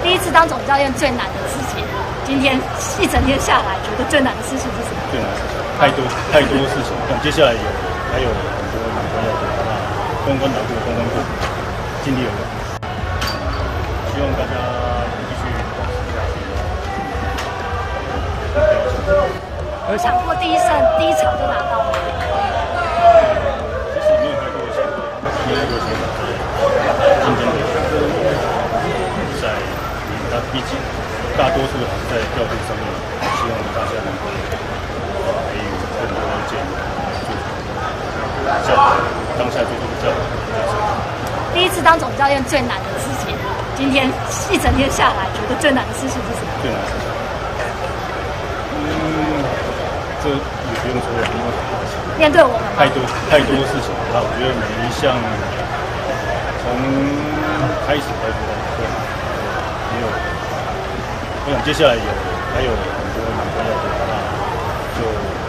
第一次当总教练最难的事情，今天一整天下来，觉得最难的事情是什么？ 最难的事情太多事情，但接下来还有很多难关要做，那关关难过关关过，尽力而为。希望大家继续保持下去。 想过第一场就拿到吗？ 其实没有太多的想法，没有太多的想法，竞争的比赛，那毕竟大多数还是在调度上面，希望大家能够给予更多的建议，做当下做出比较好的。 第一次当总教练最难的事情，今天一整天下来，觉得最难的事情是什么？ 最难的事情，这也不用说了，因为面对我们太多事情，那我觉得每一项从开始到最后，没有，我想接下来还有很多难关要做，那就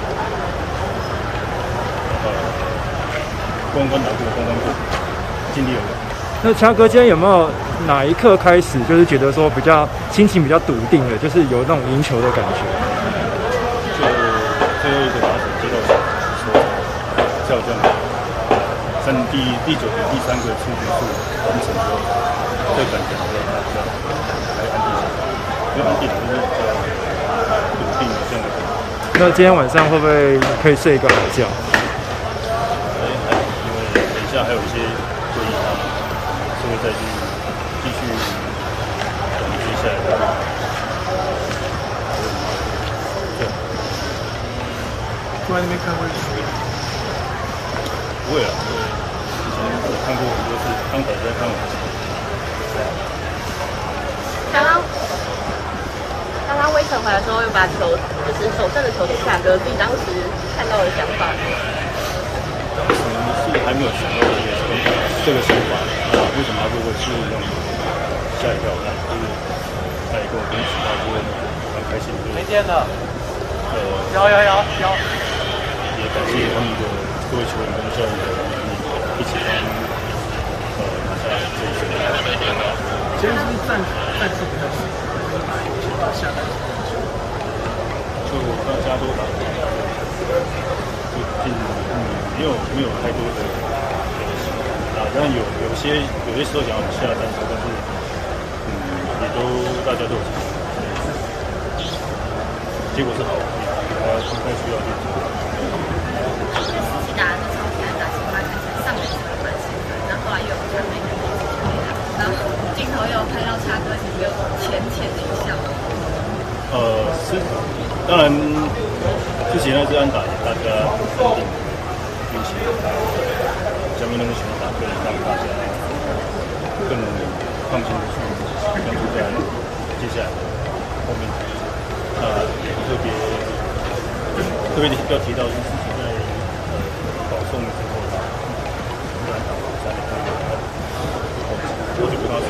关关难过关关过，尽力而为。 那强哥今天有没有哪一刻开始，就是觉得说比较心情比较笃定了，就是有那种赢球的感觉？ 就最后一个打手接到球，叫这样，第9局第3个出局数完成之后，这感觉还安定下来，因为安定就是比较笃定的这样的感觉。 那今天晚上会不会可以睡一个好觉？ 因为等一下还有一些会议是会再去继续等接下来的。 坐在那边看会不会啊，以前我看过很多次，刚才在看我。 刚刚威城回来的时候，又把球就是手上的球给下哥，自己当时看到的想法。 是还没有想到这个想法啊？为什么他会是用吓一跳？那就是他也跟我分析到，就蛮开心的。 没电了。有。 也感谢他们的各位球员跟教练的一起拿下这一胜。 今天是不是战术比较少？下来就大家都打，就进没有太多的啊，当然有些时候想要下战术，但是也都大家都有结果是好的，不太需要去做。 自己打的超级安打，起码看起来上垒是蛮兴奋，然后后来又有传媒的然后镜头又拍到叉哥其实有浅的一笑。 是，当然之前那支安打也大家肯定运气，下面那个想法可以让大家更放心的去专注在接下来后面。特别要提到就是在保送的时候，突然打3垒我就不知道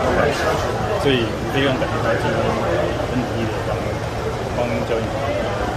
所以非常感谢他今天很努力的帮教练。